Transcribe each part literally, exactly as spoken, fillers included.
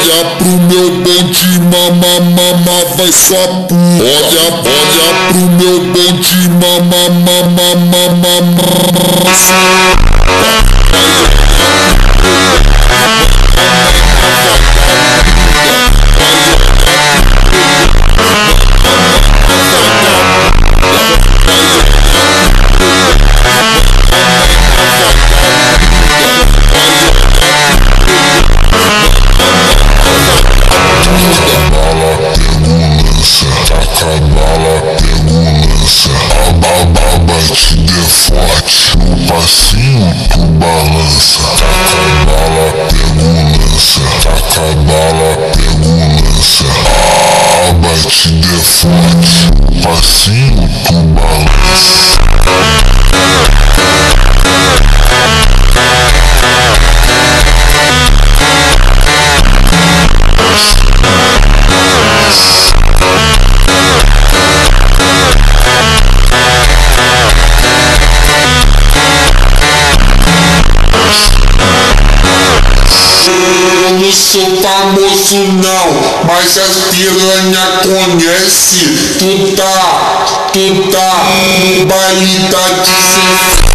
olha pro meu bonde, mama, mama, vai sua pu. Olha, olha pro meu bonde, mama, mama, mama, mama. Passinho tu balança, taca a bala, pego lança, taca a bala, pego lança. A batida é forte, passinho tu balança. Eu não sou famoso não, mas as piranha conhece. Tu tá, tu tá no baile da dezessete.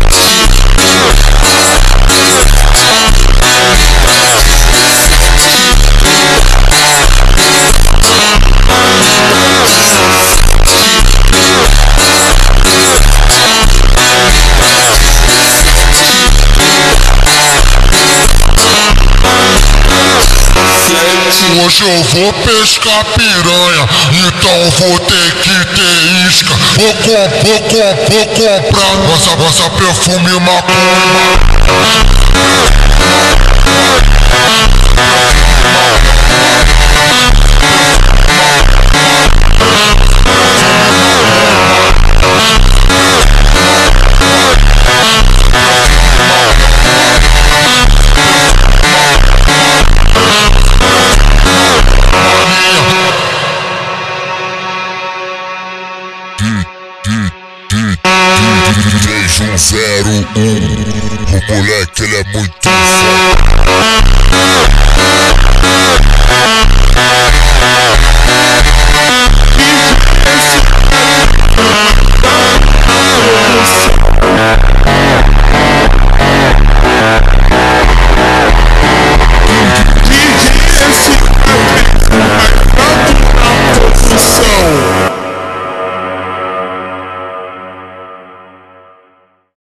Hoje eu vou pescar piranha, então vou ter que ter isca. Vou, com, vou, com, vou comprar nossa, nossa perfume macumba. três um zero um, o moleque ele é muito forte.